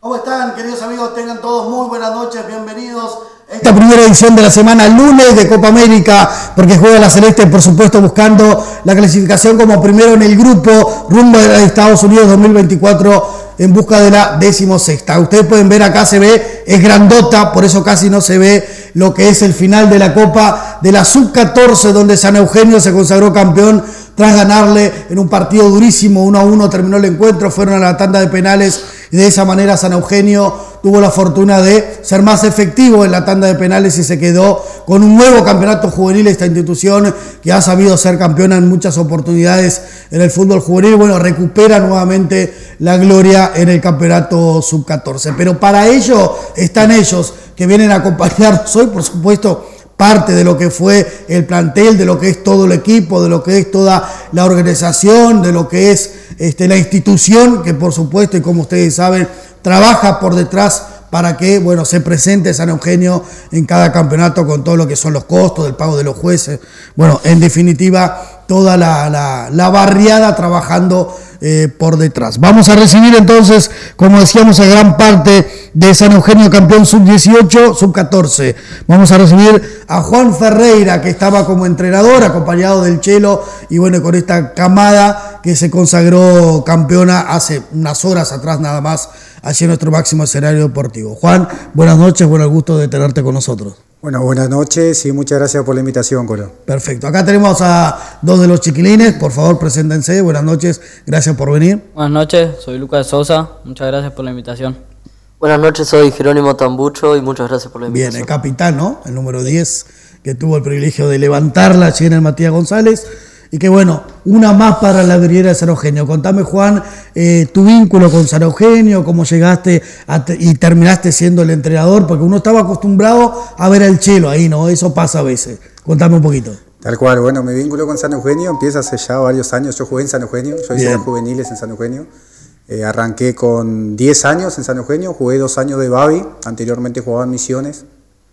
¿Cómo están, queridos amigos? Tengan todos muy buenas noches, bienvenidos a esta primera edición de la semana lunes de Copa América, porque juega la Celeste, por supuesto, buscando la clasificación como primero en el grupo, rumbo a Estados Unidos 2024, en busca de la 16ª. Ustedes pueden ver acá, se ve, es grandota, por eso casi no se ve lo que es el final de la Copa de la Sub-14, donde San Eugenio se consagró campeón tras ganarle en un partido durísimo, 1-1 terminó el encuentro, fueron a la tanda de penales y de esa manera San Eugenio tuvo la fortuna de ser más efectivo en la tanda de penales y se quedó con un nuevo campeonato juvenil. Esta institución que ha sabido ser campeona en muchas oportunidades en el fútbol juvenil, bueno, recupera nuevamente la gloria en el campeonato sub-14. Pero para ello están ellos que vienen a acompañarnos hoy, por supuesto, parte de lo que fue el plantel, de lo que es todo el equipo, de lo que es toda la organización, de lo que es la institución, que por supuesto, y como ustedes saben, trabaja por detrás para que, bueno, se presente San Eugenio en cada campeonato con todo lo que son los costos, del pago de los jueces, bueno, en definitiva, toda la barriada trabajando por detrás. Vamos a recibir entonces, como decíamos, a gran parte de San Eugenio, campeón sub-18, sub-14. Vamos a recibir a Juan Ferreira, que estaba como entrenador, acompañado del Chelo, y bueno, con esta camada que se consagró campeona hace unas horas atrás nada más, allí en nuestro máximo escenario deportivo. Juan, buenas noches, bueno, el gusto de tenerte con nosotros. Bueno, buenas noches y muchas gracias por la invitación, Colo. Perfecto. Acá tenemos a dos de los chiquilines. Por favor, preséntense. Buenas noches. Gracias por venir. Buenas noches. Soy Lucas Sosa. Muchas gracias por la invitación. Buenas noches. Soy Jerónimo Tambucho y muchas gracias por la invitación. Bien, el capitán, ¿no? El número 10, que tuvo el privilegio de levantarla allí en el Matías González. Y que bueno, una más para la vidriera de San Eugenio. Contame, Juan, tu vínculo con San Eugenio, cómo llegaste y terminaste siendo el entrenador, porque uno estaba acostumbrado a ver al Chelo ahí, ¿no? Eso pasa a veces. Contame un poquito. Tal cual, bueno, mi vínculo con San Eugenio empieza hace ya varios años. Yo jugué en San Eugenio, yo hice los juveniles en San Eugenio. Arranqué con 10 años en San Eugenio, jugué 2 años de Babi, anteriormente jugaba en Misiones.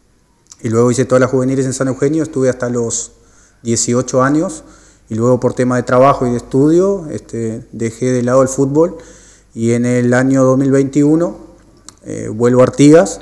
Y luego hice todas las juveniles en San Eugenio, estuve hasta los 18 años. Y luego por tema de trabajo y de estudio dejé de lado el fútbol y en el año 2021 vuelvo a Artigas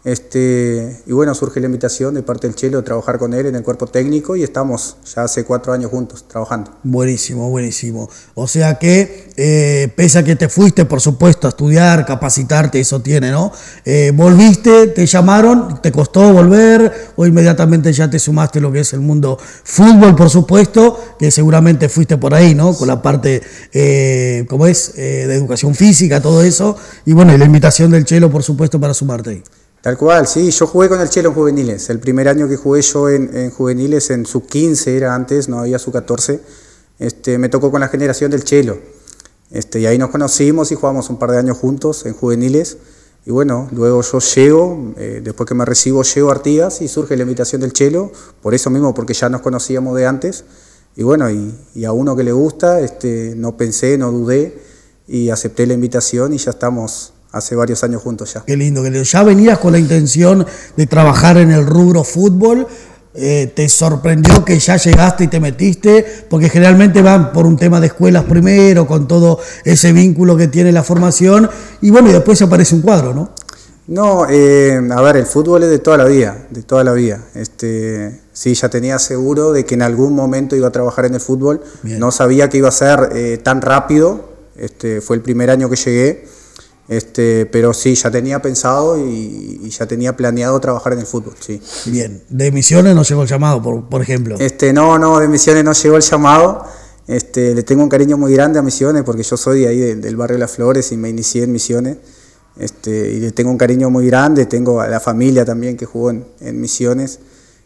y bueno, surge la invitación de parte del Chelo de trabajar con él en el cuerpo técnico y estamos ya hace 4 años juntos trabajando. Buenísimo, buenísimo. O sea que pese a que te fuiste, por supuesto, a estudiar, capacitarte, eso tiene, ¿no? Volviste, te llamaron, ¿te costó volver o inmediatamente ya te sumaste a lo que es el mundo fútbol, por supuesto, que seguramente fuiste por ahí, ¿no? Con la parte, ¿cómo es? De educación física, todo eso. Y bueno, y la invitación del Chelo, por supuesto, para sumarte ahí. Tal cual, sí, yo jugué con el Chelo en juveniles. El primer año que jugué yo en juveniles, en sub-15 era antes, no había sub-14, me tocó con la generación del Chelo. Y ahí nos conocimos y jugamos un par de años juntos en juveniles. Y bueno, luego yo llego, después que me recibo, llego a Artigas y surge la invitación del Chelo, por eso mismo, porque ya nos conocíamos de antes. Y bueno, y a uno que le gusta, no pensé, no dudé y acepté la invitación y ya estamos hace varios años juntos ya. Qué lindo, qué lindo. ¿Ya venías con la intención de trabajar en el rubro fútbol? ¿Te sorprendió que ya llegaste y te metiste? Porque generalmente van por un tema de escuelas primero, con todo ese vínculo que tiene la formación, y bueno, y después aparece un cuadro, ¿no? No, a ver, el fútbol es de toda la vida, de toda la vida. Sí, ya tenía seguro de que en algún momento iba a trabajar en el fútbol. Bien. No sabía que iba a ser tan rápido, fue el primer año que llegué. Pero sí, ya tenía pensado y ya tenía planeado trabajar en el fútbol, sí. Bien, ¿de Misiones no llegó el llamado, por ejemplo? No, de Misiones no llegó el llamado. Le tengo un cariño muy grande a Misiones porque yo soy de ahí del barrio Las Flores y me inicié en Misiones. Y le tengo un cariño muy grande, tengo a la familia también que jugó en Misiones.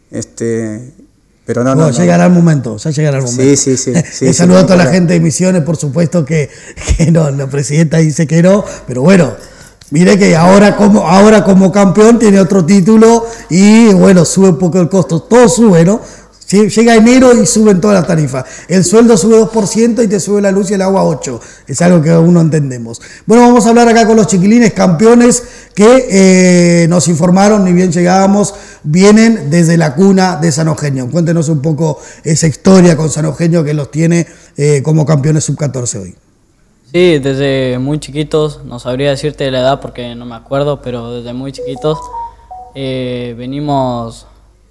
Pero no. Llegará el momento, ya llegará el momento. Sí. Saludo a toda la gente de Misiones, por supuesto que no, la presidenta dice que no, pero bueno, mire que ahora como campeón tiene otro título y bueno, sube un poco el costo, todo sube, ¿no? Llega enero y suben todas las tarifas. El sueldo sube 2% y te sube la luz y el agua 8%. Es algo que aún no entendemos. Bueno, vamos a hablar acá con los chiquilines campeones que nos informaron, ni bien llegábamos, vienen desde la cuna de San Eugenio. Cuéntenos un poco esa historia con San Eugenio que los tiene como campeones sub-14 hoy. Sí, desde muy chiquitos, no sabría decirte la edad porque no me acuerdo, pero desde muy chiquitos venimos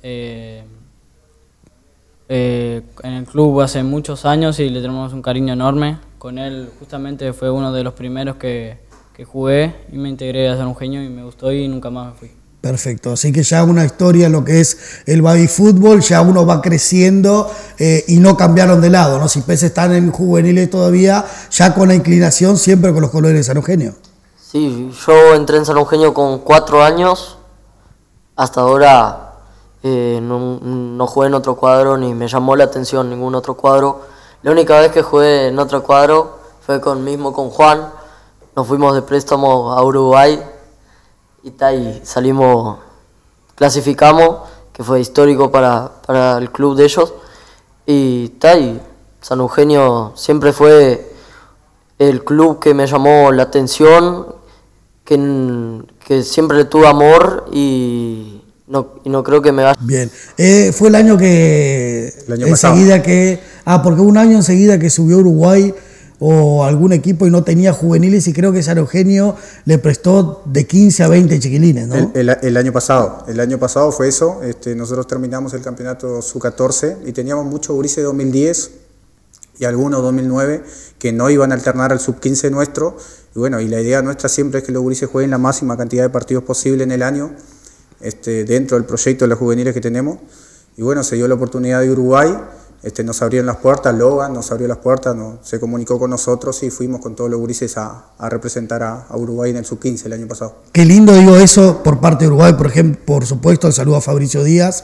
en el club hace muchos años y le tenemos un cariño enorme. Con él justamente fue uno de los primeros que jugué y me integré a San Eugenio y me gustó y nunca más me fui. Perfecto, así que ya una historia en lo que es el baby fútbol, ya uno va creciendo y no cambiaron de lado, ¿no? Si pese están en juveniles todavía, ya con la inclinación siempre con los colores de San Eugenio. Sí, yo entré en San Eugenio con 4 años, hasta ahora no jugué en otro cuadro ni me llamó la atención ningún otro cuadro. La única vez que jugué en otro cuadro fue con Juan, nos fuimos de préstamo a Uruguay y clasificamos, que fue histórico para el club de ellos, y San Eugenio siempre fue el club que me llamó la atención, que siempre le tuve amor y no creo que me vaya. Bien, fue el año que El año enseguida pasado. porque un año enseguida que subió Uruguay o algún equipo y no tenía juveniles y creo que San Eugenio le prestó de 15 a 20 chiquilines, ¿no? El año pasado fue eso. Nosotros terminamos el campeonato sub-14 y teníamos muchos gurises de 2010 y algunos 2009 que no iban a alternar al sub-15 nuestro. Y bueno, y la idea nuestra siempre es que los gurises jueguen la máxima cantidad de partidos posible en el año, dentro del proyecto de los juveniles que tenemos. Y bueno, se dio la oportunidad de Uruguay. Nos abrieron las puertas, Logan nos abrió las puertas, se comunicó con nosotros y fuimos con todos los gurises a representar a Uruguay en el sub-15 el año pasado. Qué lindo, digo eso por parte de Uruguay, por ejemplo, por supuesto, el saludo a Fabricio Díaz,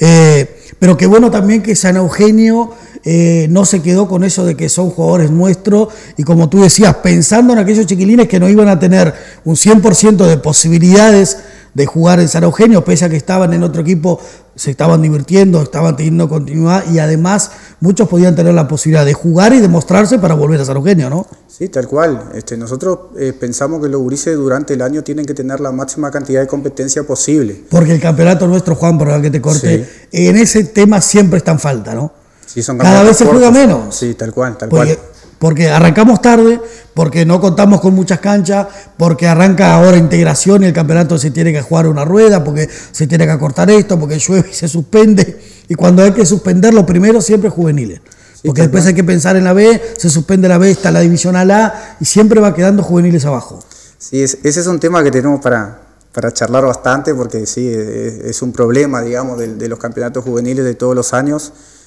pero qué bueno también que San Eugenio no se quedó con eso de que son jugadores nuestros y como tú decías, pensando en aquellos chiquilines que no iban a tener un 100% de posibilidades de jugar en San Eugenio, pese a que estaban en otro equipo, se estaban divirtiendo, estaban teniendo continuidad y además muchos podían tener la posibilidad de jugar y demostrarse para volver a San Eugenio, ¿no? Sí, tal cual. Nosotros pensamos que los gurises durante el año tienen que tener la máxima cantidad de competencia posible. Porque el campeonato nuestro, Juan, por el que te corte, Sí. en ese tema siempre está en falta, ¿no? Sí, son Cada vez se juega campeonatos cortos. menos. Sí, tal cual. Porque arrancamos tarde, porque no contamos con muchas canchas, porque arranca ahora integración y el campeonato se tiene que jugar una rueda, porque se tiene que acortar esto, porque llueve y se suspende. Y cuando hay que suspenderlo primero, siempre es juveniles. Porque después hay que pensar en la B, se suspende la B, está la divisional A y siempre va quedando juveniles abajo. Sí, ese es un tema que tenemos para charlar bastante, porque sí, es un problema, digamos, de los campeonatos juveniles de todos los años.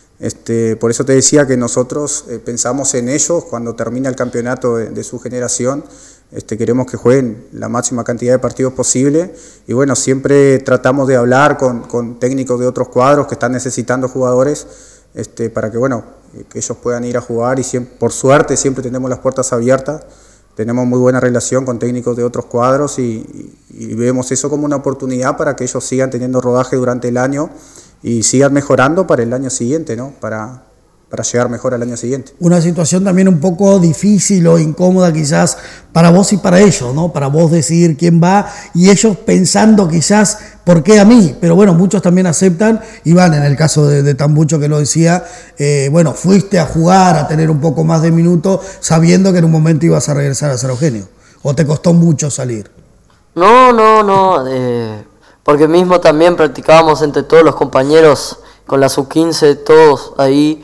Por eso te decía que nosotros pensamos en ellos cuando termina el campeonato de su generación. Queremos que jueguen la máxima cantidad de partidos posible y bueno, siempre tratamos de hablar con técnicos de otros cuadros que están necesitando jugadores para que bueno, que ellos puedan ir a jugar y por suerte siempre tenemos las puertas abiertas. Tenemos muy buena relación con técnicos de otros cuadros y vemos eso como una oportunidad para que ellos sigan teniendo rodaje durante el año y sigan mejorando para el año siguiente, ¿no? Para llegar mejor al año siguiente. Una situación también un poco difícil o incómoda quizás para vos y para ellos, ¿no? Para vos decidir quién va y ellos pensando quizás, ¿por qué a mí? Pero bueno, muchos también aceptan y van, en el caso de Tambucho que lo decía, bueno, fuiste a jugar, a tener un poco más de minutos, sabiendo que en un momento ibas a regresar a San Eugenio. ¿O te costó mucho salir? No, porque mismo también practicábamos entre todos los compañeros con la sub-15, todos ahí,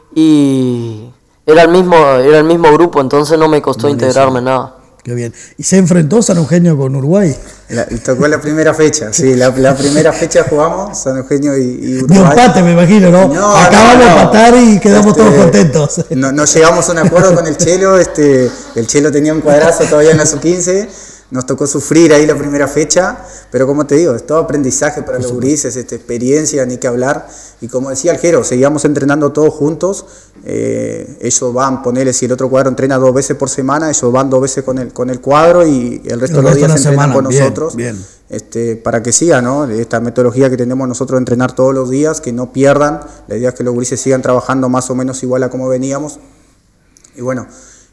y era el mismo grupo, entonces no me costó integrarme nada. Qué bien. ¿Y se enfrentó San Eugenio con Uruguay? Tocó la primera fecha, sí, la primera fecha jugamos, San Eugenio y Uruguay. De empate, me imagino, ¿no? Acabamos de empatar y quedamos todos contentos. No llegamos a un acuerdo con el Chelo, el Chelo tenía un cuadrazo todavía en la sub-15, nos tocó sufrir ahí la primera fecha, pero como te digo, es todo aprendizaje para los gurises, experiencia, ni que hablar, y como decía el Jero, seguíamos entrenando todos juntos, ellos van, ponele, si el otro cuadro entrena 2 veces por semana, ellos van 2 veces con el cuadro y el resto de los días entrenan con nosotros, bien. Para que siga, ¿no? Esta metodología que tenemos nosotros de entrenar todos los días, que no pierdan, la idea es que los gurises sigan trabajando más o menos igual a como veníamos, y bueno,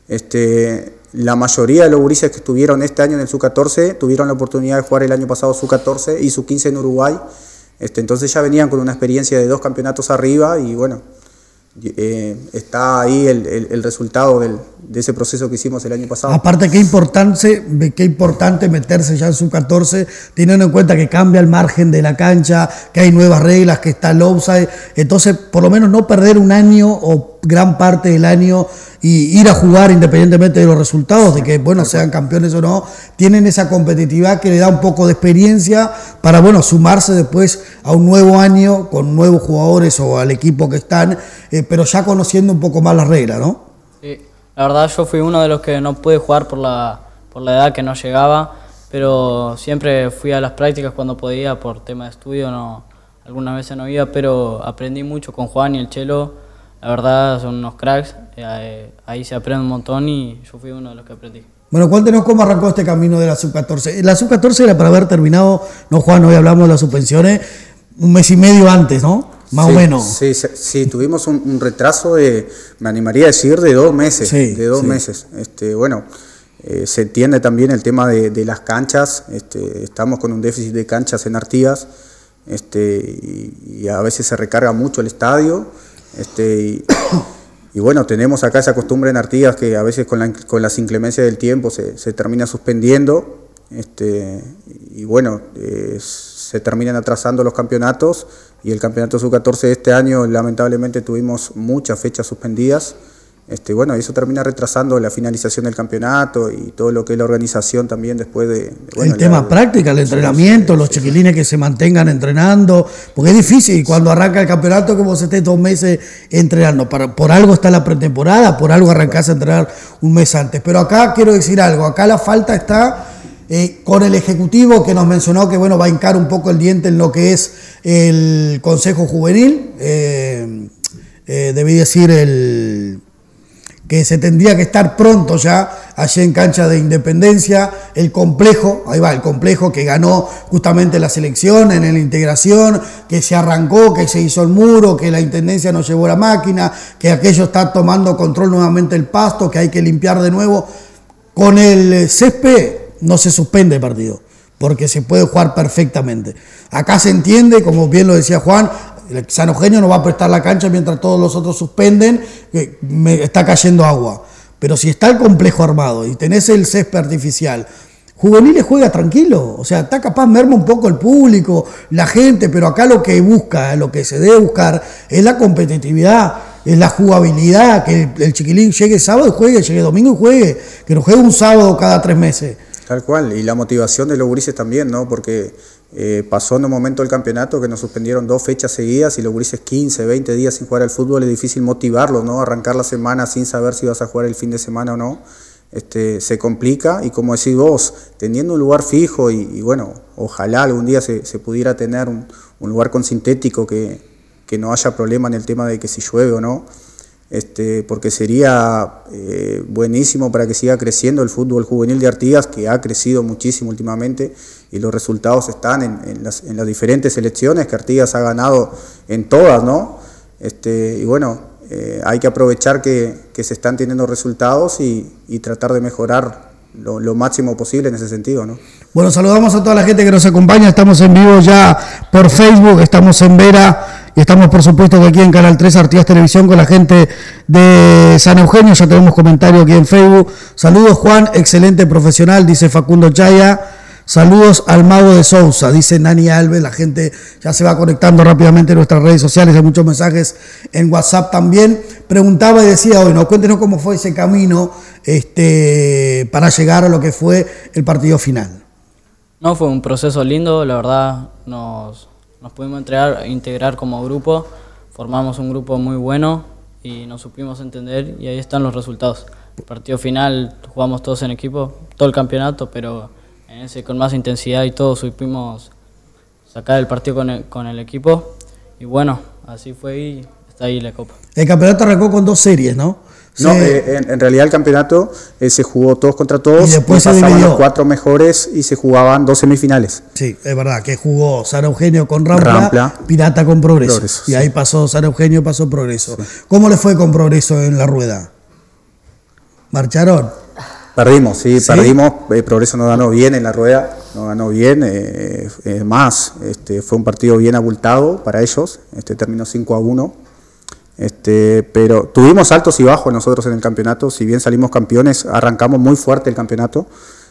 la mayoría de los gurises que estuvieron este año en el Sub-14 tuvieron la oportunidad de jugar el año pasado Sub-14 y Sub-15 en Uruguay. Entonces ya venían con una experiencia de 2 campeonatos arriba y bueno, está ahí el resultado de ese proceso que hicimos el año pasado. Aparte, qué importante meterse ya en sub-14, teniendo en cuenta que cambia el margen de la cancha, que hay nuevas reglas, que está el offside. Entonces, por lo menos no perder un año o gran parte del año y ir a jugar independientemente de los resultados, de que, bueno, sean campeones o no, tienen esa competitividad que le da un poco de experiencia para, bueno, sumarse después a un nuevo año con nuevos jugadores o al equipo que están, pero ya conociendo un poco más las reglas, ¿no? Sí, la verdad yo fui uno de los que no pude jugar por la edad que no llegaba, pero siempre fui a las prácticas cuando podía por tema de estudio, algunas veces no iba, pero aprendí mucho con Juan y el Chelo. La verdad son unos cracks, ahí se aprende un montón y yo fui uno de los que aprendí. Bueno, cuéntenos cómo arrancó este camino de la sub-14. La sub-14 era para haber terminado, no Juan, hoy hablamos de las suspensiones, un mes y medio antes, ¿no? Más o menos. Sí, tuvimos un retraso me animaría a decir, de 2 meses. Meses. Bueno, se entiende también el tema de las canchas, estamos con un déficit de canchas en Artigas, y a veces se recarga mucho el estadio. Y bueno, tenemos acá esa costumbre en Artigas que a veces con las inclemencias del tiempo se termina suspendiendo, y bueno, se terminan atrasando los campeonatos, y el campeonato sub-14 de este año lamentablemente tuvimos muchas fechas suspendidas. Bueno, eso termina retrasando la finalización del campeonato y todo lo que es la organización también después de... Bueno, el tema práctica, el entrenamiento, los chiquilines que se mantengan entrenando, porque es difícil y cuando arranca el campeonato como se esté 2 meses entrenando. Por algo está la pretemporada, por algo arrancás a entrenar un mes antes. Pero acá quiero decir algo, acá la falta está con el Ejecutivo que nos mencionó que bueno va a hincar un poco el diente en lo que es el Consejo Juvenil, debí decir que se tendría que estar pronto ya allí en cancha de Independencia, el complejo, ahí va, el complejo que ganó justamente la selección en la integración, que se arrancó, que se hizo el muro, que la Intendencia nos llevó la máquina, que aquello está tomando control nuevamente el pasto, que hay que limpiar de nuevo. Con el césped no se suspende el partido, porque se puede jugar perfectamente. Acá se entiende, como bien lo decía Juan, el San Eugenio no va a prestar la cancha mientras todos los otros suspenden, que está cayendo agua. Pero si está el complejo armado y tenés el césped artificial, Juveniles juega tranquilo, o sea, está capaz merma un poco el público, la gente, pero acá lo que busca, lo que se debe buscar es la competitividad, es la jugabilidad, que el chiquilín llegue sábado y juegue, llegue domingo y juegue, que no juegue un sábado cada 3 meses. Tal cual, y la motivación de los gurises también, ¿no? Porque pasó en un momento del campeonato que nos suspendieron 2 fechas seguidas y los gurises 15, 20 días sin jugar al fútbol, es difícil motivarlos, ¿no? Arrancar la semana sin saber si vas a jugar el fin de semana o no, se complica, y como decís vos, teniendo un lugar fijo y bueno, ojalá algún día se pudiera tener un lugar con sintético que no haya problema en el tema de que si llueve o no, porque sería buenísimo para que siga creciendo el fútbol juvenil de Artigas, que ha crecido muchísimo últimamente y los resultados están en las diferentes selecciones que Artigas ha ganado en todas, ¿no? Y bueno, hay que aprovechar que se están teniendo resultados y tratar de mejorar lo máximo posible en ese sentido, ¿no? Bueno, saludamos a toda la gente que nos acompaña, estamos en vivo ya por Facebook, estamos en Vera y estamos por supuesto aquí en Canal 3 Artigas Televisión con la gente de San Eugenio, ya tenemos comentarios aquí en Facebook. Saludos Juan, excelente profesional, dice Facundo Chaya. Saludos al Mago de Sousa, dice Nani Alves, la gente ya se va conectando rápidamente en nuestras redes sociales, hay muchos mensajes en WhatsApp también. Preguntaba y decía hoy, ¿no? Cuéntenos cómo fue ese camino para llegar a lo que fue el partido final. No, fue un proceso lindo, la verdad nos pudimos integrar como grupo, formamos un grupo muy bueno y nos supimos entender y ahí están los resultados. El partido final jugamos todos en equipo, todo el campeonato, pero en ese con más intensidad y todo supimos sacar el partido con el equipo y bueno, así fue y está ahí la Copa. El campeonato arrancó con 2 series, ¿no? No, en realidad el campeonato se jugó todos contra todos y después pasaban los 4 mejores y se jugaban 2 semifinales. Sí, es verdad, que jugó San Eugenio con Rampla, Pirata con Progreso y ahí pasó San Eugenio, pasó Progreso. Sí. ¿Cómo le fue con Progreso en la rueda? ¿Marcharon? Perdimos, sí, perdimos. Progreso no ganó bien en la rueda, no ganó bien. Fue un partido bien abultado para ellos. Terminó 5-1. Pero tuvimos altos y bajos nosotros en el campeonato. Si bien salimos campeones, arrancamos muy fuerte el campeonato.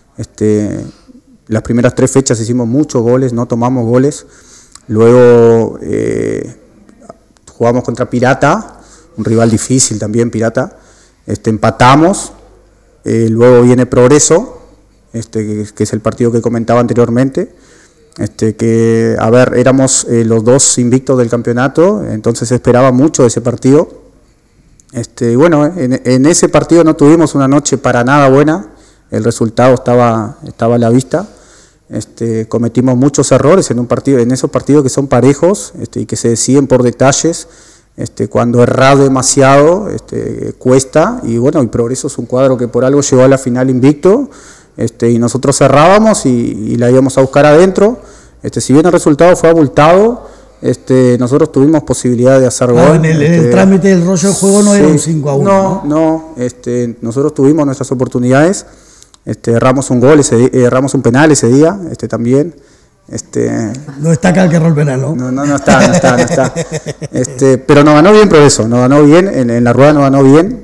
Las primeras 3 fechas hicimos muchos goles, no tomamos goles. Luego jugamos contra Pirata, un rival difícil también, Pirata. Empatamos. Luego viene Progreso, que es el partido que comentaba anteriormente. Éramos los 2 invictos del campeonato, entonces se esperaba mucho de ese partido. En ese partido no tuvimos una noche para nada buena, el resultado estaba a la vista. Cometimos muchos errores en esos partidos que son parejos y que se deciden por detalles. Cuando errar demasiado cuesta, y Progreso es un cuadro que por algo llegó a la final invicto, y nosotros cerrábamos y la íbamos a buscar adentro. Si bien el resultado fue abultado, nosotros tuvimos posibilidad de hacer gol. En el trámite del rollo del juego no era un 5-1. No, nosotros tuvimos nuestras oportunidades, erramos un gol, erramos un penal ese día, también. No está acá el que erró el penal, ¿no? No está. Pero nos ganó bien Progreso, nos ganó bien, en la rueda nos ganó bien.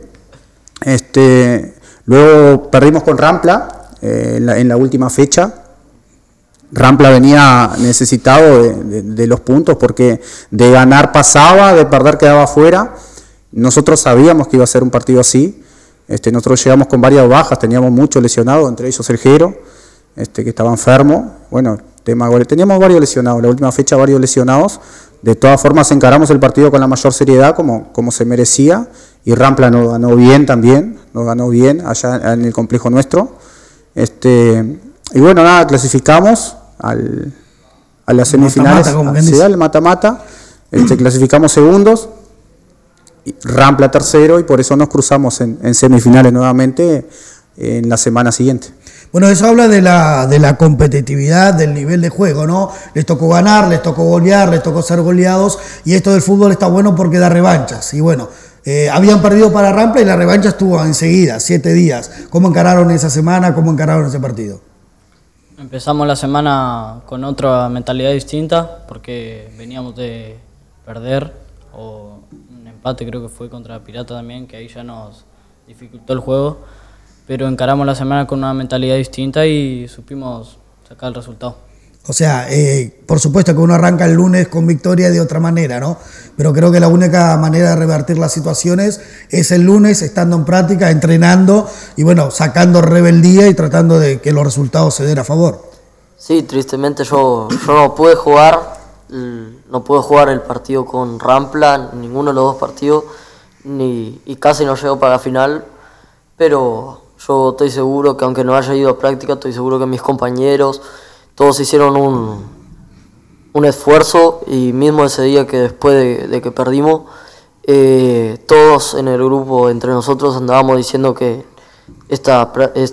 Luego perdimos con Rampla en la última fecha. Rampla venía necesitado de los puntos porque de ganar pasaba, de perder quedaba fuera. Nosotros sabíamos que iba a ser un partido así. Nosotros llegamos con varias bajas, teníamos muchos lesionados, entre ellos el Jero, que estaba enfermo. Teníamos varios lesionados, la última fecha varios lesionados. De todas formas encaramos el partido con la mayor seriedad como se merecía, y Rampla nos ganó bien también, allá en el complejo nuestro. Clasificamos a las semifinales, al mata-mata, clasificamos segundos, Rampla tercero, y por eso nos cruzamos en semifinales nuevamente en la semana siguiente. Bueno, eso habla de la competitividad, del nivel de juego, ¿no? Les tocó ganar, les tocó golear, les tocó ser goleados, y esto del fútbol está bueno porque da revanchas. Y habían perdido para Rampla y la revancha estuvo enseguida, 7 días. ¿Cómo encararon esa semana? ¿Cómo encararon ese partido? Empezamos la semana con otra mentalidad distinta porque veníamos de perder, o un empate creo que fue contra Pirata también, que ahí ya nos dificultó el juego. Pero encaramos la semana con una mentalidad distinta y supimos sacar el resultado. O sea, por supuesto que uno arranca el lunes con victoria de otra manera, ¿no? Pero creo que la única manera de revertir las situaciones es el lunes, estando en práctica, entrenando y sacando rebeldía y tratando de que los resultados se den a favor. Sí, tristemente yo no pude jugar el partido con Rampla, ninguno de los 2 partidos, y casi no llego para la final, pero yo estoy seguro que aunque no haya ido a práctica, estoy seguro que mis compañeros, todos hicieron un esfuerzo, y mismo ese día que después de que perdimos, todos en el grupo, entre nosotros, andábamos diciendo que esta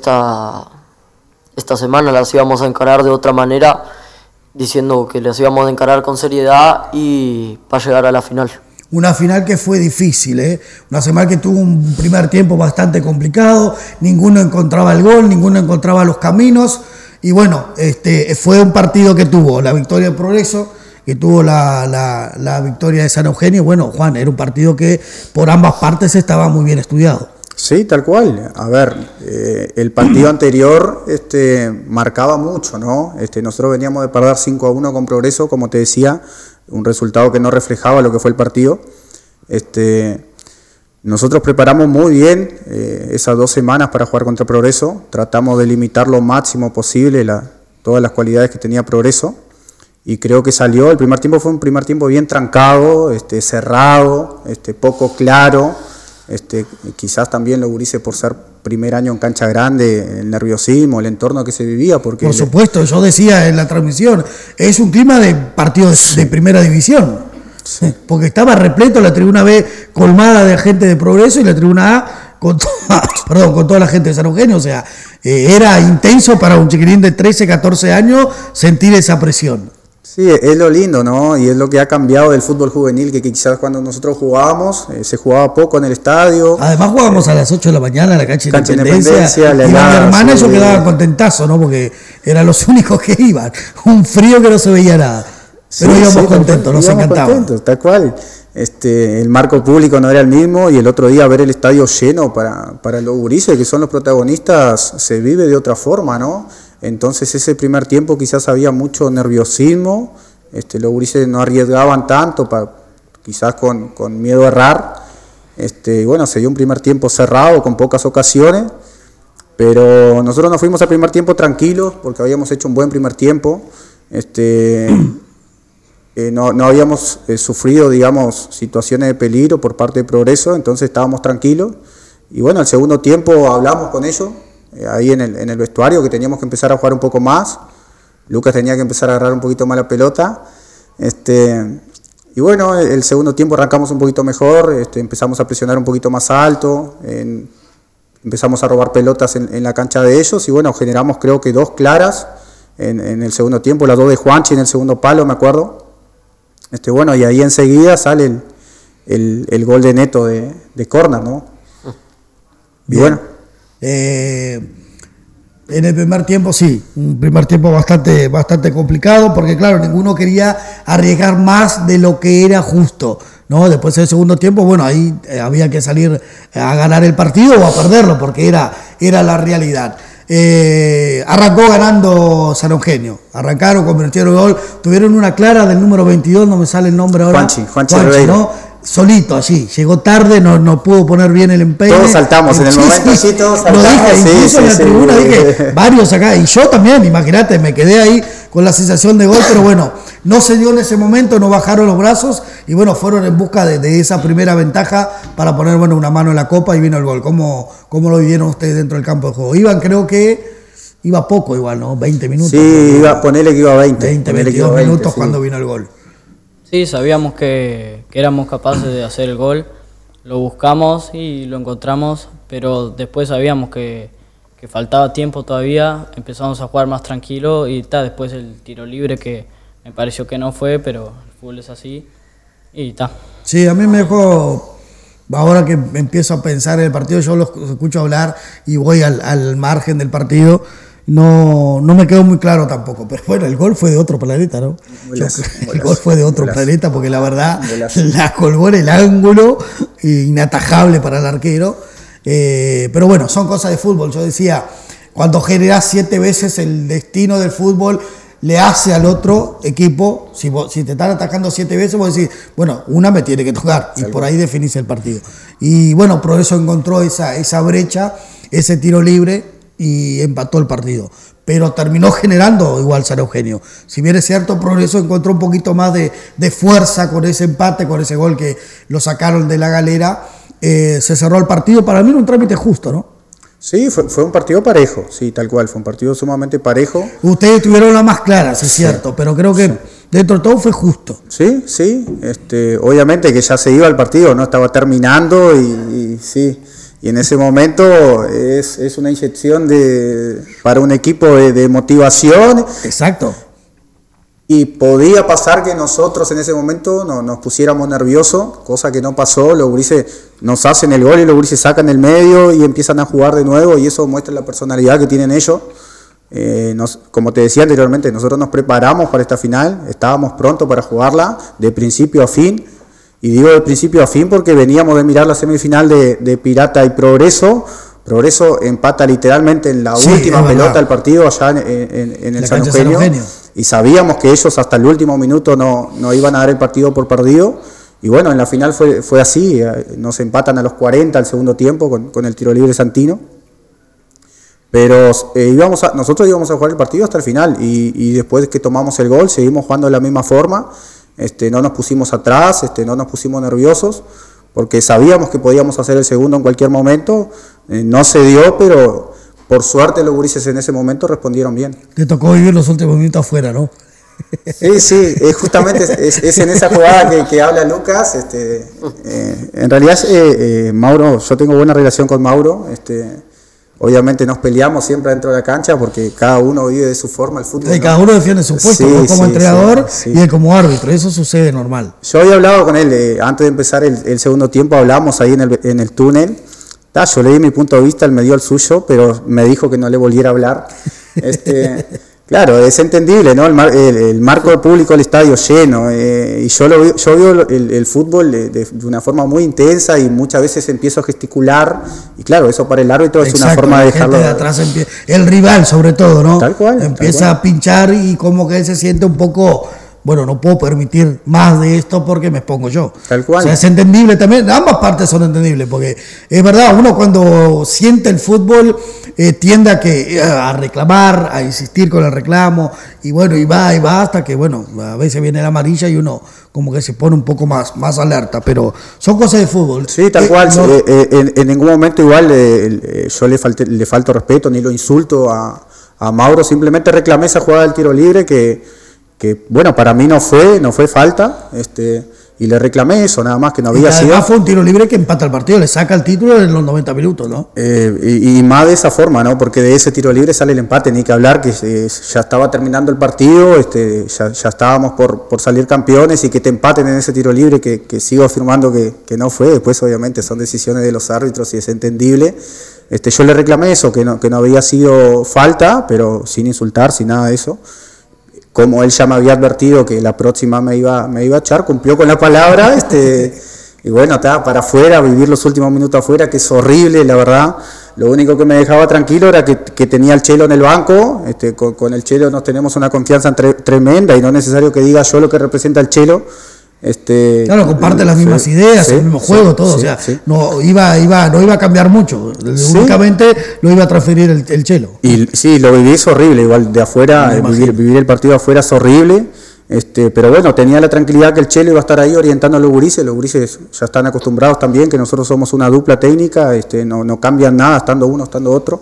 semana las íbamos a encarar de otra manera, diciendo que las íbamos a encarar con seriedad y para llegar a la final. Una final que fue difícil, una semana que tuvo un primer tiempo bastante complicado, ninguno encontraba el gol, ninguno encontraba los caminos, y fue un partido que tuvo la victoria de Progreso, que tuvo la victoria de San Eugenio. Juan, era un partido que por ambas partes estaba muy bien estudiado. Sí, tal cual. El partido anterior marcaba mucho, ¿no? Nosotros veníamos de perder 5-1 con Progreso, como te decía, un resultado que no reflejaba lo que fue el partido. Nosotros preparamos muy bien esas 2 semanas para jugar contra Progreso, tratamos de limitar lo máximo posible todas las cualidades que tenía Progreso, y creo que salió. El primer tiempo fue un primer tiempo bien trancado, cerrado, poco claro. Quizás también lo gurises por ser primer año en cancha grande, el nerviosismo, el entorno que se vivía. Por supuesto, yo decía en la transmisión, es un clima de partidos de primera división. Sí. Porque estaba repleto la tribuna B colmada de gente de Progreso y la tribuna A con toda la gente de San Eugenio. O sea, era intenso para un chiquirín de 13, 14 años sentir esa presión. Sí, es lo lindo, ¿no? Y es lo que ha cambiado del fútbol juvenil, que quizás cuando nosotros jugábamos, se jugaba poco en el estadio. Además jugábamos a las 8 de la mañana en la cancha de Independencia, y mi hermana eso quedaba contentazo, ¿no? Porque eran los únicos que iban. Un frío que no se veía nada. Pero íbamos contentos, nos encantaba. Contentos, tal cual. El marco público no era el mismo y el otro día ver el estadio lleno para los gurises, que son los protagonistas, se vive de otra forma, ¿no? Entonces ese primer tiempo quizás había mucho nerviosismo, los gurises no arriesgaban tanto, quizás con miedo a errar. Bueno, se dio un primer tiempo cerrado, con pocas ocasiones, pero nosotros nos fuimos al primer tiempo tranquilos, porque habíamos hecho un buen primer tiempo. No habíamos sufrido, digamos, situaciones de peligro por parte de Progreso, entonces estábamos tranquilos. Y bueno, al segundo tiempo hablamos con ellos, ahí en el vestuario, que teníamos que empezar a jugar un poco más. Lucas tenía que empezar a agarrar un poquito más la pelota. Y bueno, el segundo tiempo arrancamos un poquito mejor, empezamos a presionar un poquito más alto, empezamos a robar pelotas en la cancha de ellos y bueno, generamos creo que 2 claras en el segundo tiempo, las 2 de Juanchi en el segundo palo, me acuerdo. Bueno, y ahí enseguida sale el gol de Neto de córner, ¿no? Y bueno. En el primer tiempo sí, un primer tiempo bastante complicado, porque claro, ninguno quería arriesgar más de lo que era justo, ¿no? Después del segundo tiempo, bueno, ahí había que salir a ganar el partido o a perderlo, porque era la realidad. Arrancó ganando San Eugenio, arrancaron, convirtieron el gol, tuvieron una clara del número 22, no me sale el nombre ahora. Juanchi Ribeiro, ¿no? Solito allí, llegó tarde, no pudo poner bien el empeño. Todos saltamos en el momento, sí, todos saltamos. Lo dije, incluso en la tribuna dije, varios acá, y yo también, imagínate, me quedé ahí con la sensación de gol, pero bueno, no se dio en ese momento, no bajaron los brazos, y bueno, fueron en busca de esa primera ventaja para poner, bueno, una mano en la copa y vino el gol. ¿Cómo lo vivieron ustedes dentro del campo de juego? Creo que iba poco igual, ¿no? 20 minutos. Sí, ponerle que iba 22 minutos sí. Cuando vino el gol. Sí, sabíamos que éramos capaces de hacer el gol, lo buscamos y lo encontramos, pero después sabíamos que faltaba tiempo todavía, empezamos a jugar más tranquilo y después el tiro libre que me pareció que no fue, pero el fútbol es así y está. Sí, a mí me dejó, ahora que empiezo a pensar en el partido, yo los escucho hablar y voy al margen del partido. No me quedó muy claro tampoco, pero bueno, el gol fue de otro planeta, ¿no? El gol fue de otro planeta porque la verdad la colgó en el ángulo, inatajable para el arquero. Pero bueno, son cosas de fútbol. Yo decía, cuando generás 7 veces el destino del fútbol le hace al otro equipo, si te están atacando 7 veces, vos decís, bueno, una me tiene que tocar, y por ahí definís el partido. Y bueno, Progreso encontró esa brecha, ese tiro libre, y empató el partido, pero terminó generando igual San Eugenio. Si bien es cierto, Progreso encontró un poquito más de fuerza con ese empate, con ese gol que lo sacaron de la galera, se cerró el partido. Para mí era un trámite justo, ¿no? Sí, fue un partido parejo, sí, tal cual, fue un partido sumamente parejo. Ustedes tuvieron la más clara, es cierto, pero creo que dentro de todo fue justo. Sí, obviamente que ya se iba el partido, no estaba terminando y sí. Y en ese momento es una inyección para un equipo de motivación. Exacto. Y podía pasar que nosotros en ese momento nos pusiéramos nerviosos, cosa que no pasó. Los gurises nos hacen el gol y los gurises sacan el medio y empiezan a jugar de nuevo, y eso muestra la personalidad que tienen ellos. Como te decía anteriormente, nosotros nos preparamos para esta final, estábamos prontos para jugarla de principio a fin. Y digo de principio a fin porque veníamos de mirar la semifinal de Pirata y Progreso. Progreso empata literalmente en la última pelota del partido allá en el San Eugenio. Y sabíamos que ellos hasta el último minuto no iban a dar el partido por perdido. Y bueno, en la final fue así. Nos empatan a los 40 al segundo tiempo con el tiro libre santino. Pero nosotros íbamos a jugar el partido hasta el final. Y después que tomamos el gol, seguimos jugando de la misma forma. No nos pusimos atrás, no nos pusimos nerviosos, porque sabíamos que podíamos hacer el segundo en cualquier momento. No se dio, pero por suerte los gurises en ese momento respondieron bien. Te tocó vivir los últimos minutos afuera, ¿no? Sí, justamente es en esa jugada que habla Lucas. En realidad, Mauro, yo tengo buena relación con Mauro. Obviamente nos peleamos siempre dentro de la cancha porque cada uno vive de su forma el fútbol. Y cada uno defiende su puesto, vos como entrenador y él como árbitro, eso sucede normal. Yo había hablado con él, antes de empezar el segundo tiempo, hablamos ahí en el túnel. Yo le di mi punto de vista, él me dio el suyo, pero me dijo que no le volviera a hablar. Claro, es entendible, ¿no? El marco del público del estadio lleno. Y yo veo el fútbol de una forma muy intensa y muchas veces empiezo a gesticular. Y claro, eso para el árbitro es una forma de dejarlo. De atrás el rival, sobre todo, ¿no? Tal cual. Empieza a pinchar y como que él se siente un poco. Bueno, no puedo permitir más de esto porque me expongo yo. Tal cual. O sea, es entendible también, ambas partes son entendibles, porque es verdad, uno cuando siente el fútbol tiende a reclamar, a insistir con el reclamo, y bueno, y va hasta que, bueno, a veces viene la amarilla y uno como que se pone un poco más alerta, pero son cosas de fútbol. Sí, tal cual. En ningún momento igual yo le falto respeto ni lo insulto a Mauro, simplemente reclamé esa jugada del tiro libre que bueno, para mí no fue falta, y le reclamé eso, nada más, que no había sido. Fue un tiro libre que empata el partido, le saca el título en los 90 minutos, ¿no? Y más de esa forma, ¿no? Porque de ese tiro libre sale el empate, ni que hablar, que ya estaba terminando el partido, ya estábamos por salir campeones, y que te empaten en ese tiro libre, que sigo afirmando que no fue. Después obviamente son decisiones de los árbitros y es entendible. Yo le reclamé eso, que no había sido falta, pero sin insultar, sin nada de eso. Como él ya me había advertido que la próxima me iba a echar, cumplió con la palabra, y bueno, estaba para afuera, vivir los últimos minutos afuera, que es horrible, la verdad. Lo único que me dejaba tranquilo era que tenía el Chelo en el banco. Con el Chelo nos tenemos una confianza tremenda, y no es necesario que diga yo lo que representa el Chelo. Claro, comparte las mismas ideas, el mismo juego, todo, o sea, no iba a cambiar mucho, únicamente lo iba a transferir el Chelo. Y sí, lo viví, es horrible, igual de afuera, vivir el partido afuera es horrible, pero bueno, tenía la tranquilidad que el Chelo iba a estar ahí orientando a los gurises ya están acostumbrados también, que nosotros somos una dupla técnica, no cambian nada estando uno, estando otro.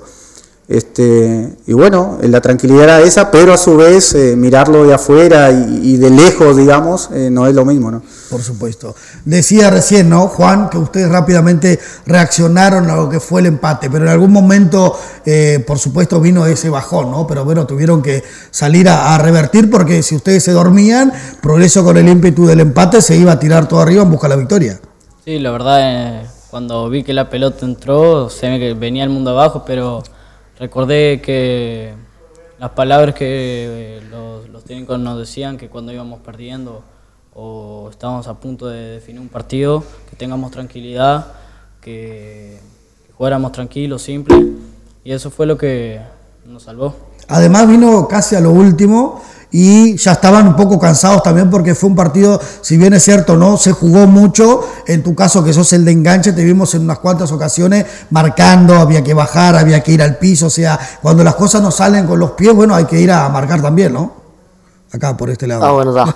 Y bueno, la tranquilidad era esa, pero a su vez mirarlo de afuera y de lejos, digamos, no es lo mismo, ¿no? Por supuesto. Decía recién, ¿no, Juan, que ustedes rápidamente reaccionaron a lo que fue el empate, pero en algún momento, por supuesto, vino ese bajón, ¿no? Pero bueno, tuvieron que salir a revertir, porque si ustedes se dormían, Progreso con el ímpetu del empate se iba a tirar todo arriba en busca de la victoria. Sí, la verdad, cuando vi que la pelota entró, se ve que venía el mundo abajo, pero recordé que las palabras que los técnicos nos decían, que cuando íbamos perdiendo o estábamos a punto de definir un partido, que tengamos tranquilidad, que jugáramos tranquilos, simple, y eso fue lo que nos salvó. Además vino casi a lo último y ya estaban un poco cansados también, porque fue un partido, si bien es cierto, no se jugó mucho. En tu caso, que sos el de enganche, te vimos en unas cuantas ocasiones marcando, había que bajar, había que ir al piso, o sea, cuando las cosas no salen con los pies, bueno, hay que ir a marcar también, ¿no? Acá, por este lado. Bueno, ya.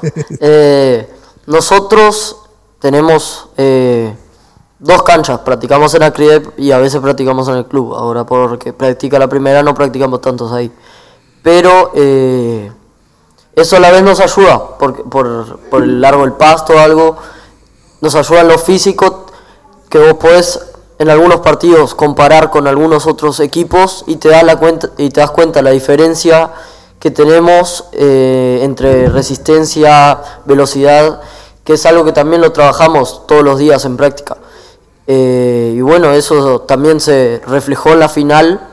Nosotros tenemos dos canchas, practicamos en Acridep y a veces practicamos en el club. Ahora, porque practica la primera, no practicamos tantos ahí. Pero eso a la vez nos ayuda, por el largo del pasto o algo, nos ayuda en lo físico, que vos podés en algunos partidos comparar con algunos otros equipos y te das cuenta la diferencia que tenemos entre resistencia, velocidad, que es algo que también lo trabajamos todos los días en práctica. Y bueno, eso también se reflejó en la final,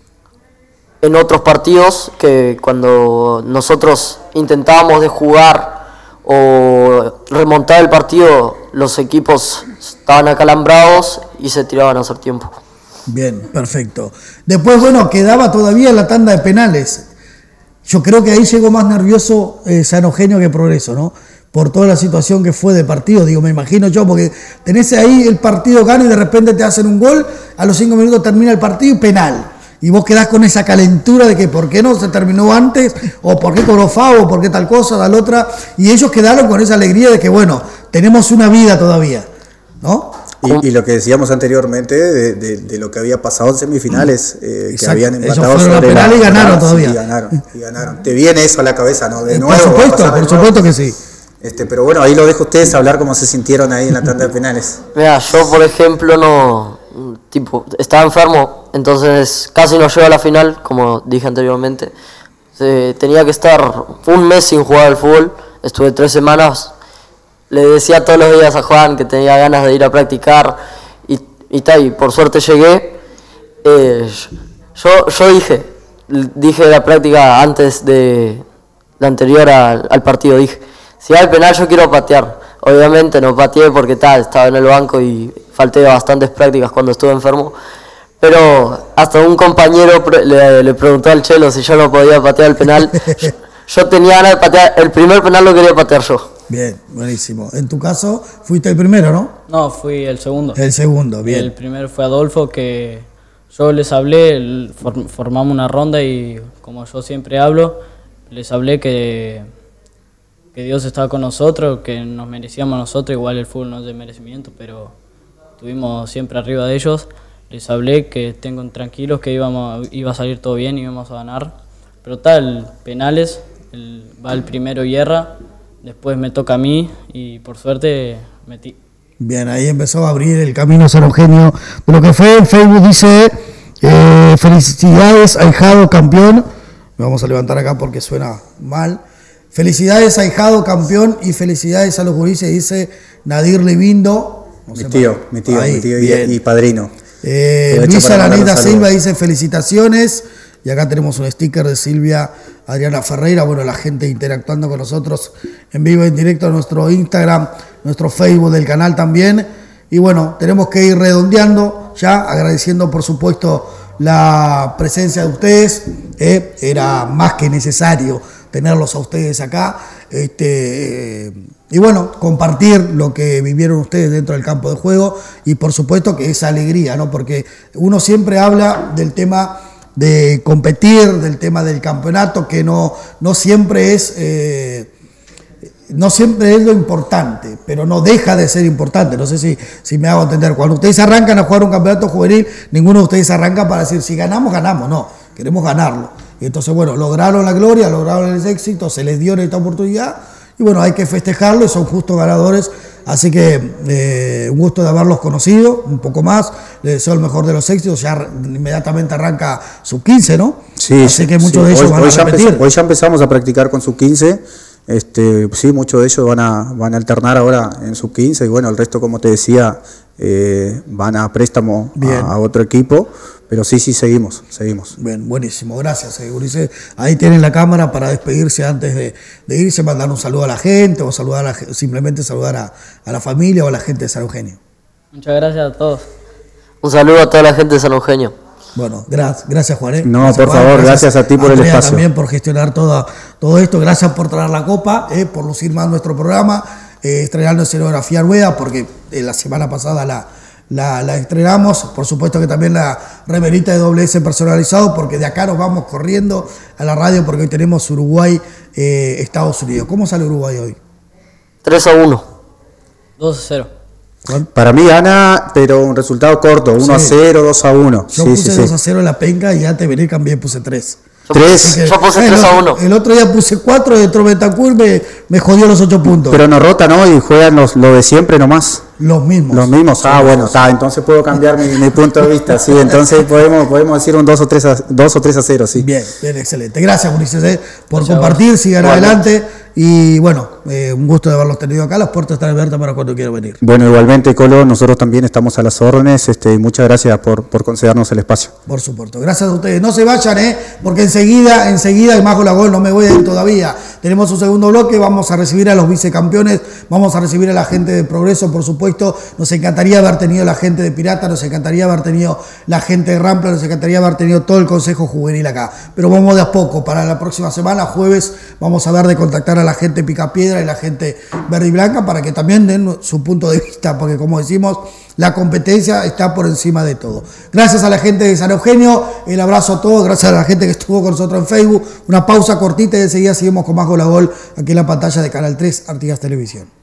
en otros partidos, que cuando nosotros intentábamos de jugar o remontar el partido, los equipos estaban acalambrados y se tiraban a hacer tiempo. Bien, perfecto. Después, bueno, quedaba todavía la tanda de penales. Yo creo que ahí llegó más nervioso San Eugenio que Progreso, ¿no? Por toda la situación que fue de partido, digo, me imagino yo, porque tenés ahí el partido gana y de repente te hacen un gol, a los 5 minutos termina el partido y penal. Y vos quedás con esa calentura de que por qué no se terminó antes, o por qué cobró FAO, o por qué tal cosa, tal otra, y ellos quedaron con esa alegría de que, bueno, tenemos una vida todavía, ¿no? Y lo que decíamos anteriormente de lo que había pasado en semifinales, que habían empatado ellos fueron sobre a penal y ganaron todavía. Y ganaron. Te viene eso a la cabeza, ¿no? De nuevo. Por supuesto que sí. Pero bueno, ahí lo dejo a ustedes hablar cómo se sintieron ahí en la tanda de penales. Mira, yo por ejemplo estaba enfermo, entonces casi no llego a la final, como dije anteriormente. Tenía que estar un mes sin jugar al fútbol, estuve 3 semanas. Le decía todos los días a Juan que tenía ganas de ir a practicar y por suerte llegué. Yo dije, dije en la práctica antes de la anterior al partido, dije, si hay penal yo quiero patear. Obviamente no pateé porque estaba en el banco y falté a bastantes prácticas cuando estuve enfermo. Pero hasta un compañero le preguntó al Chelo si yo no podía patear el penal. Yo tenía ganas de patear, el primer penal lo quería patear yo. Bien, buenísimo. En tu caso, fuiste el primero, ¿no? No, fui el segundo. El segundo, bien. El primero fue Adolfo, que yo les hablé, formamos una ronda y como yo siempre hablo, les hablé que Dios estaba con nosotros, que nos merecíamos nosotros, igual el fútbol no es de merecimiento, pero estuvimos siempre arriba de ellos. Les hablé que estén tranquilos, que iba a salir todo bien y íbamos a ganar. Pero penales, va el primero y erra, después me toca a mí y por suerte metí. Bien, ahí empezó a abrir el camino San Eugenio de lo que fue. En Facebook dice, felicidades, ahijado campeón. Me vamos a levantar acá porque suena mal. Felicidades, ahijado campeón, y felicidades a los gurises, dice Nadir Levindo. Mi tío y padrino. Luisa Lanita Silva dice felicitaciones. Y acá tenemos un sticker de Silvia Adriana Ferreira. Bueno, la gente interactuando con nosotros en vivo, en directo, en nuestro Instagram, nuestro Facebook del canal también. Y bueno, tenemos que ir redondeando ya, agradeciendo por supuesto la presencia de ustedes. Era más que necesario tenerlos a ustedes acá. Y bueno, compartir lo que vivieron ustedes dentro del campo de juego y por supuesto que esa alegría, ¿no? Porque uno siempre habla del tema de competir, del tema del campeonato, que no siempre es lo importante, pero no deja de ser importante. No sé si me hago entender. Cuando ustedes arrancan a jugar un campeonato juvenil, ninguno de ustedes arranca para decir, si ganamos, ganamos. No, queremos ganarlo. Y entonces, bueno, lograron la gloria, lograron el éxito, se les dio esta oportunidad, y bueno, hay que festejarlo y son justos ganadores. Así que un gusto de haberlos conocido un poco más. Les deseo el mejor de los éxitos. Ya inmediatamente arranca sub-15, ¿no? Sí. Así que muchos de ellos van a repetir. Hoy ya empezamos a practicar con sub-15. Sí, muchos de ellos van a alternar ahora en sub-15. Y bueno, el resto, como te decía, van a préstamo a otro equipo. Pero sí, seguimos. Bien, buenísimo, gracias, Ulises. Ahí tienen la cámara para despedirse antes de irse, mandar un saludo a la gente o simplemente saludar a la familia o a la gente de San Eugenio. Muchas gracias a todos. Un saludo a toda la gente de San Eugenio. Bueno, gracias Juan. No, gracias, por favor, gracias a ti por Andrea, el espacio. También por gestionar todo esto, gracias por traer la copa, por lucir más nuestro programa, estrenando escenografía nueva, porque la semana pasada la estrenamos, por supuesto que también la remerita de WS personalizado, porque de acá nos vamos corriendo a la radio porque hoy tenemos Uruguay, Estados Unidos. ¿Cómo sale Uruguay hoy? 3-1. 2-0. Para mí gana, pero un resultado corto, 1-0, 2-1. Yo puse 2-0 en la penca y antes de venir cambié, puse 3. Yo puse 3-1. El otro día puse 4 de Trometacur, me jodió los 8 puntos. Pero no rotan hoy y juegan lo de siempre nomás. Los mismos. Bueno, entonces puedo cambiar mi punto de vista, sí, entonces podemos decir un 2 o 3-0, sí. Bien, excelente. Gracias, Ulises, por compartir, sigan adelante y bueno, un gusto de haberlos tenido acá, las puertas están abiertas para cuando quieran venir. Bueno, igualmente, Colo, nosotros también estamos a las órdenes, muchas gracias por concedernos el espacio. Por supuesto, gracias a ustedes. No se vayan, porque enseguida, el Mago La Gol, no me voy a ir todavía. Tenemos un segundo bloque, vamos a recibir a los vicecampeones, vamos a recibir a la gente de Progreso, por supuesto. Nos encantaría haber tenido la gente de Pirata, nos encantaría haber tenido la gente de Rampla, nos encantaría haber tenido todo el consejo juvenil acá. Pero vamos de a poco, para la próxima semana, jueves, vamos a ver de contactar a la gente Picapiedra y la gente verde y blanca para que también den su punto de vista, porque como decimos, la competencia está por encima de todo. Gracias a la gente de San Eugenio, el abrazo a todos, gracias a la gente que estuvo con nosotros en Facebook. Una pausa cortita y enseguida seguimos con más Gol a Gol aquí en la pantalla de Canal 3 Artigas Televisión.